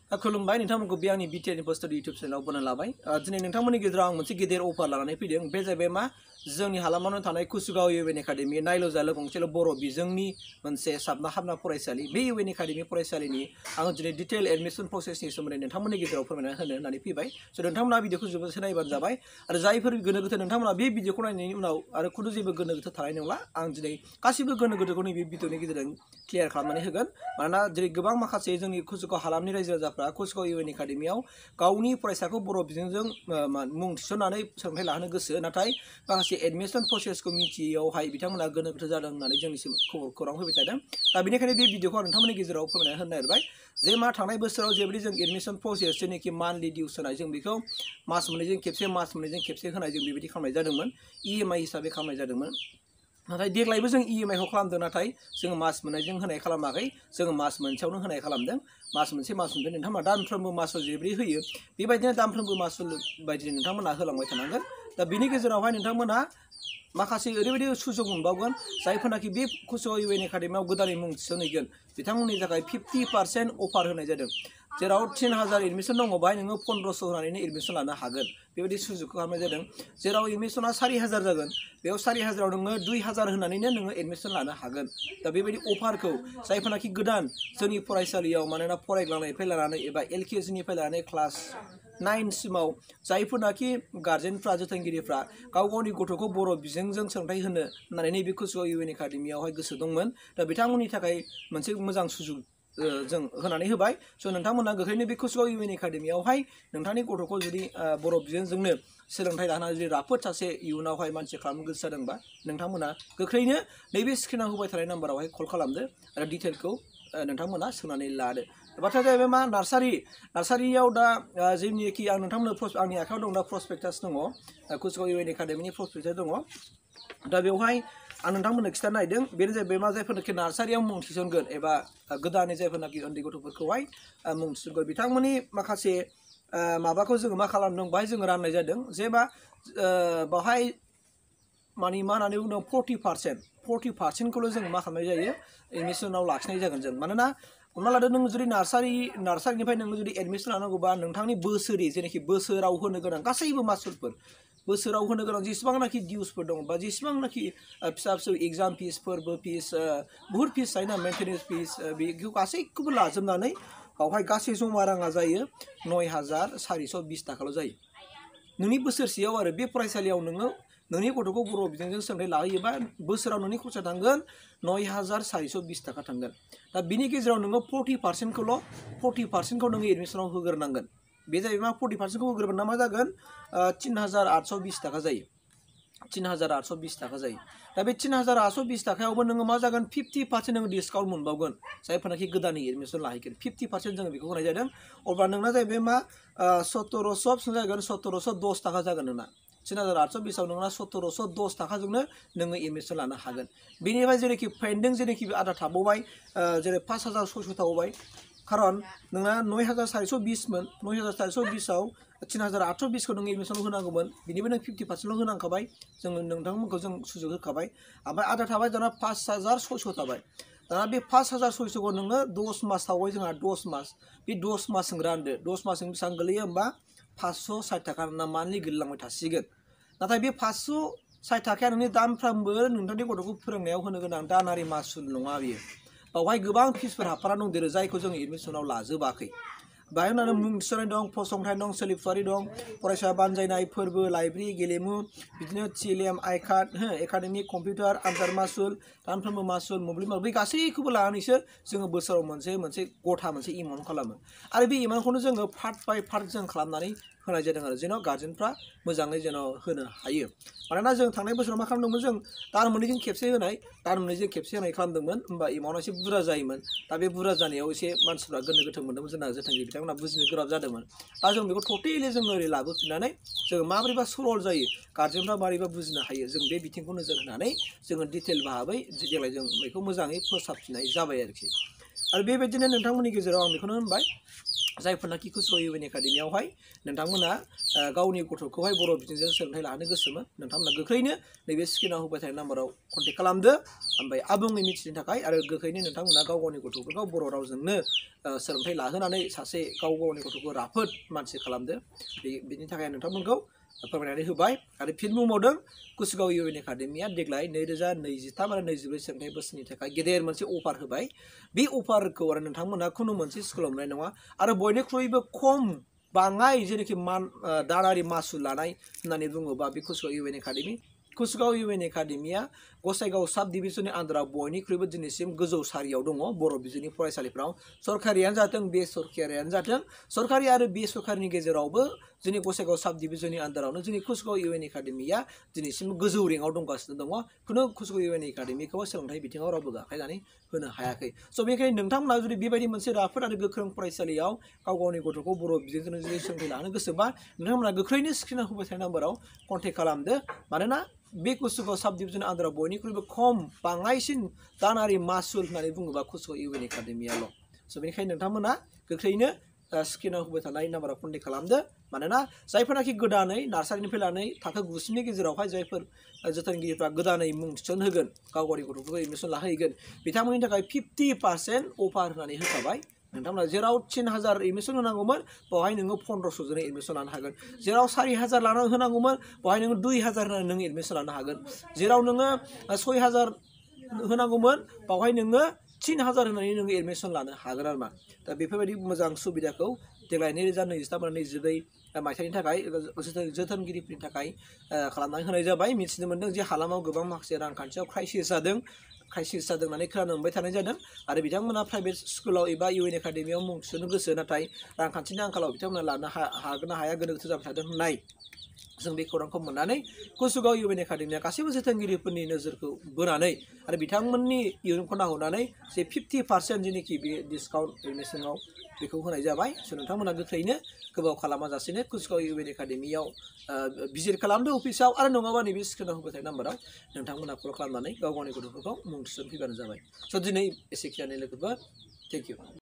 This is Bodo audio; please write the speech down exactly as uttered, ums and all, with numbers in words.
खुलुमबाय नोंथांमोनखौ बे आंनि बिटिएनफोस्टुडियो इउट्यूब चेनेलाव बोना लाबाय दिनै नोंथांमोननि गेजेराव आं मोनसे गिदिर अफार लानानै फैदों बे जाहैबाय मा जोंनि हालामावनो थानाय कुचुगाव इउएन एकाडेमी नायल' जाल' गंसेल' बर' बिजोंनि मोनसे साबना हामना फरायसालि बे इउएन एकाडेमी फरायसालिनि आं दिनै डिटेल एडमिशन प्रसेसनि सोमोन्दै नोंथांमोननि गेजेराव फोरमायना होनो होननानै फैबाय स' नोंथांमोना भिडिअखौ जोबोद नायबानो जाबाय आरो जायफोर गोनो गोथो नोंथांमोना बे भिडिअखौ नायनायनि उनाव आरो खुनु जेबो गोनो गोथो थानाय नंला आं दिनै गासिबो गोनो गोथोखौ नैबे भिडिअनि गेजेरजों क्लियार खालामनानै होगोन मानोना दिनै गोबां माखासे जोंनि कुचुगाव हालामनि रायजो राजाफ्रा कुचुगाव इउएन एकाडेमीआव गावनि फरायसाखौ बर' बिजोंजों मुं थिसननानै सोलोंथाइ लाहोनो गोसो नाथाय माखासे एडमिशन प्रसेसखौ मिथियैयावहाय बिथांमोना गोनो गोथो जादों होननानै जोंनिसिम खौरां फैबाय थादों दा बेनिखायनो बे भिडिअखौ आं नोंथांमोननि गेजेराव फोरमायना होनो नागिरबाय जे मा थांनाय बोसोराव जेबायदि जों एडमिशन प्रसेस जेनाखि मान्थलि डिउस होनाय जों बेखौ मास मोननैजों खेबसे मास मोननैजों खेबसे होनाय जों बेबायदि खालामनाय जादोंमोन इएमआई हिसाबै खालामनाय जादोंमोन नाथाय देग्लायबो जों इएमआईखौ खालामदों नाथाय जों मास मोननैजों होनाय खालामाखै जों मास मोनसेयावनो होनाय खालामदों मास मोनसे मास मोनसे नोंथांमोना दानफ्रोमबो मासाव जेब्रै होयो बेबायदिनो दानफ्रोमबो मासुल बायदि नोंथांमोना होलांबाय थानांगोन दा बिनि गेजेरावहाय नोंथांमोना माखासे ओरैबायदि सुजुग मोनबावगोन जायफोरनाखि बे कुचुगाव इउएन एकाडेमीआव गोदानै मुं थिसनहैगोन बिथांमोननि थाखाय फिफ्टि पार्सेन्ट अफार होनाय जादों जेराव तिन हाजार एडमिशन दङ बाहाय नोङो पन्द्रस' होनानैनो एडमिशन लानो हागोन बेबायदि सुजुगखौ खालामनाय जादों जेराव एडमिशना सारि हाजार जागोन बेयाव सारि हाजाराव नोङो दुइ हाजार होनानैनो नोङो एडमिशन लानो हागोन दा बेबायदि अफारखौ जायफोरनाखि गोदान जोंनि फरायसालियाव मानोना फरायग्लांनायनिफ्राय लानानै एबा एलकेजिनिफ्राय लानानै क्लास नाइन सिमाव जायफोरनाखि गार्जेनफ्रा जोथोनगिरिफ्रा गाव गावनि गथ'खौ बर' बिजोंजों सोलोंथाइ होनो होननानै नैबे कुचुगाव इउएन एकाडेमीआवहाय गोसो दंमोन दा बिथांमोननि थाखाय मोनसे मोजां सुजुग जों होनानै होबाय स' नोंथांमोना गोख्रैनो बे कुचुगाव इउएन एकाडेमीआवहाय नोंथांनि गथ'खौ जुदि बर' बिजोंजोंनो सोलोंथाइ लानानै जुदि राफोद सासे इयुनावहाय मानसि खालामनो गोसो जादोंबा नोंथांमोना गोख्रैनो नैबे स्क्रिनाव होबाय थानाय नाम्बारावहाय कल खालामदो आरो डिटेलखौ नोंथांमोना सोंनानै लादो बाथ्राया जाहैबाय मा नार्सारि नार्सारियाव दा जेनिखि आं नोंथांमोननो आंनि आखायाव दं दा प्रसपेक्टास दङ कुचुगाव इउएन एकाडेमीनि प्रसपेक्टास दङ दा बेवहाय आं नोंथांमोननो खिथानो नागिरदों बेनो जाहैबाय मा जायफोरनाखि नार्सारियाव मुं थिसनगोन एबा गोदानै जायफोरनाखि उन्दै गथ'फोरखौहाय मुं थिसनगोन बिथांमोननि माखासे माबाखौ जोङो मा खालामदों बाहाय जोङो राननाय जादों जेबा बाहाय माने मा होननानै बुंदों फर्टि पार्सेन्ट फर्टि पार्सेन्टखौल' जों मा खालामनाय जायो एडमिसनाव लाखिनाय जागोन जों मानोना हमना लादो नों जुदि नार्सारि नार्सारिनिफ्राय नोङो जुदि एडमिसन लानांगौबा नोंथांनि बोसोरि जेनाखि बोसोराव होनो गोनां गासैबो मासुलफोर बोसोराव होनो गोनां जेसेबांनाखि डिउसफोर दं बा जेसेबांनाखि फिसा फिसौ एग्जाम फिस फोरबो फिस बुहुत फिस थायोना मेन्टेनेन्स फिस बेखौ गासैखौबो लाजोबनानै बावहाय गासै जमा राङा जायो नय हाजार सारिस' बिस थाखाल' जायो नोंनि बोसोरसेयाव आरो बे फरायसालियाव नोङो नोंनि गथ'खौ बर' बिजोंजों सोलोंथाइ लाहोयोबा बोसोराव नोंनि खरसा थांगोन नय हाजार सारिस' बिस थाखा थांगोन दा बिनि गेजेराव नोङो फर्टि पार्सेन्टखौल' फर्टि पार्सेन्टखौ नोङो एडमिसनाव होग्रोनांगोन बे जाहैबाय मा फर्टि पार्सेन्टखौ होग्रोबा मा जागोन तिन हाजार आठस' बिस थाखा जायो तिन हाजार आठस' बिस थाखा जायो दा बे तिन हाजार आठस' बिस थाखायावबो नोङो मा जागोन फिफ्टि पार्सेन्ट नोङो डिसकाउन्ट मोनबावगोन जायफोरनाखि गोदानै एडमिसन लाहैगोन फिफ्टि पार्सेन्ट जोङो बेखौ होनाय जादों अब्ला नोंना जाहैबाय मा सत्तरस' जागोन सत्तरस' दस थाखा जागोन नोंना तिन हाजार आठस' बिसाव नोंना सत्तरस' दस थाखाजोंनो नोङो एडमिसन लानो हागोन बेनिफ्राय जेनाखि पेन्डिं जेनाखि आदा थाबावबाय जेरै पास हाजार सयस' थाबावबाय खारन नोंना नय हाजार सारिस' बिसमोन नय हाजार सारिस' बिसाव तिन हाजार आठस' बिसखौ नों एडमिसन होनांगौमोन बिनिफ्राय नों फिफ्टि पार्सेन्टल' होनांखाबाय जोङो नोंथांमोनखौ जों सुजुग होखाबाय ओमफ्राय आदा थाबाय दाना पास हाजार सयस' थाबाय दाना बे पास हाजार सयस'खौ नोङो दस मास थाबाय जोंहा दस मास बे दस मासजों रानदो दस मासजों बेसेबां गोलैयो होमबा पासस' साठि थाखा ना मान्थलि गोलैलांबाय थासिगोन नाथाय बे पासस' साठि थाखाया नोंनि दानफ्रामबो नोंथांनि गथ'खौ फोरोंनायाव होनो गोनां दानारि मासुल नङा बियो बावहाय गोबां फिसफोर हाबफाना दंदेरो जायखौ जों एडमिसनाव लाजोबाखै बाहाय होननानै मुं थिसननाय दं फसंथान दं सोलिफुवारि दं फरायसा बानजायनाय फोरबो लाइब्रेरि गेलेमु बिदिनो टिएलएम आइ कार्ड हो एकाडेमिक कम्पिउटार आनजाद मासुल दानफ्रोमबो मासुल मोब्लिब बे गासैखौबो लानानैसो जोङो बोसोराव मोनसे मोनसे गथा मोनसे एमाउन्ट खालामो आरो बे एमाउन्टखौनो जोङो पार्ट बाय पार्ट जों खालामनानै होनाय जादों आरो जेन' गार्जेनफ्रा मोजाङै जेन' होनो हायो मानोना जों थांनाय बोसोराव मा खालामदोंमोन जों दान मोननैजों खेबसे होनाय दान मोननैजों खेबसे होनाय खालामदोंमोन होमबा एमाउन्टआ एसे बुरजा जायोमोन दा बे बुरजा जानायाव एसे मानसिफ्रा गोनो गोथो मोन्दोंमोन जोंना जोथोनगिरि बिथांमोना बुजिनो गोब्राब जादोंमोन दा जों बेखौ टटेलि जों ओरै लाबोफिननानै जों माबोरैबा सरल जायो गार्जेनफ्रा माबोरैबा बुजिनो हायो जों बे बिथिंखौ नोजोर होनानै जोङो डिटेल भाबै देग्लाय जों बेखौ मोजाङै फोसाबफिननाय जाबाय आरोखि आरो बेबायदिनो नोंथांमोननि गेजेराव आं बेखौनो होनबाय जायफोरनाखि कुचुगाव इउ एन एकाडेमियावहाय नोंथांमोना गावनि गथ'खौहाय बर' बिजोंजों सोलोंथाइ लानो गोसोमोन नोंथांमोना गोख्रैनो नैबे स्क्रिनाव होबाय थानाय नाम्बाराव कन्टेक्ट खालामदो ओमफ्राय आबुङै मिथिनो थाखाय आरो गोख्रैनो नोंथांमोना गाव गावनि गथ'फोरखौ बर' रावजोंनो सोलोंथाइ लाहोनानै सासे गाव गावनि गथ'खौ राफोद मानसि खालामदो बेनि थाखाय नोंथांमोनखौ फोरमायनानै होबाय आरो फिन बुंबावदों कुचुगाव इउ एन एकाडेमिया देग्लाय नैरोजा नैजिथाम आरो नैजिब्रै सोलोंथाइ बोसोरनि थाखाय गेदेर मोनसे अफार होबाय बे अफारखौ आरो नोंथांमोना खुनु मोनसे स्कुलाव मोननाय नङा आरो बयनिख्रुइबो खम बाङाय जेनाखि मान दानारि मासुल लानाय होननानै बुङोबा बे कुचुगाव इउ एन एकाडेमि कुचुगाव इउ एन एकाडेमिया गसाइगाव साब डिभिजननि आन्दाराव बयनिख्रुइबो दिनैसिम गोजौ सारियाव दङ बर' बिजोंनि फरायसालिफ्राव सरकारियानो जाथों बेसरकारियानो जाथों सरकारि आरो बेसरकारिनि गेजेरावबो जोंनि गसाइगाव साब डिभिजननि आन्दारावनो जोंनि कुचुगाव इउ एन एकाडेमिया दिनैसिम गोजौ रेंकआव दंगासिनो दङ खुनु कुचुगाव इउ एन एकाडेमिखौ सोलोंथाइ बिथिङाव रावबो गाख्लायनानै होनो हायाखै स' बेनिखायनो नोंथांमोना जुदि बेबायदि मोनसे राफोद आरो गोख्रों फरायसालियाव गाव गावनि गथ'खौ बर' बिजोंजों जुदि सोलोंथाइ लानो गोसोबा नोंथांमोना गोख्रैनो स्क्रिनाव होबाय थानाय नाम्बाराव कन्टेक्ट खालामदो मानोना बे कुचुगाव साब डिभिजन आन्दाराव बयनिख्रुइबो खम बाङाइसिन दानारि मासुल होननानै बुङोबा कुचुगाव इउ एन एकाडेमियाल' स' बेनिखायनो नोंथांमोना गोख्रैनो स्क्रिनाव होबाय थानाय नाम्बाराव कन्टेक्ट खालामदो मानोना जायफोरनाखि गोदानै नार्सारिनिफ्राय लानानै थाखो गुसिमनि गेजेरावहाय जायफोर जोथोनगिरिफ्रा गोदानै मुं थिसनहोगोन गाव गावनि गथ'फोरखौ एडमिसन लाहोगोन बिथांमोननि थाखाय फिफ्टि पार्सेन्ट अफार होनानै होखाबाय नोंथांमोना जेराव थिन हाजार एडमिसन होनांगौमोन बेवहाय नोङो फन्द्रस'जों एडमिसन लानो हागोन जेराव सारि हाजार लानो होनांगौमोन बेवहाय नोङो दुइ हाजार होनानै नों एडमिसन लानो हागोन जेराव नोङो सय हाजार होनांगौमोन बेवहाय नोङो थिन हाजार होनानै नोङो एडमिसन लानो हागोन आरो मा दा बेफोरबायदि मोजां सुबिदाखौ देग्लाय नैरोजा नैजिथाम आरो नैजिब्रै मायथाइनि थाखाय जोथोनगिरिफोरनि थाखाय खालामनानै होनाय जाबाय मिथिनो मोन्दों जे हालामाव गोबां माखासे रांखान्थियाव क्राइसिस जादों क्राइसिस जादों होननानै खोनानो मोनबाय थानाय जादों आरो बिथांमोना प्राइभेट स्कुलाव एबा इउ एन एकाडेमियाव मुं थिसननो गोसो नाथाय रांखान्थिनि आंखालाव बिथांमोना लानो हागोन ना हाया गोनो गोथो जाबाय थादों होननाय जों बे खौरांखौ मोननानै कुचुगाव इउ एन एकाडेमिया गासैबो जोथोनगिरिफोरनि नोजोरखौ बोनानै आरो बिथांमोननि इयुनखौ नाहरनानै जे फिफ्टि पार्सेन्ट जेनाखि बे डिसकाउन्ट एडमिसनाव बेखौ होनाय जाबाय स' नोंथांमोना गोख्रैनो गोबाव खालामाजासेनो कुचुगाव इउ एन एकाडेमियाव भिजिट खालामदो अफिसाव आरो नङाबा नैबे स्क्रिनाव होबाय थानाय नाम्बाराव नोंथांमोना कल खालामनानै गाव गावनि गथ'फोरखौ मुं थिसनफैबानो जाबाय स' दिनै एसेखिनियानो लोगोफोर थेंक इउ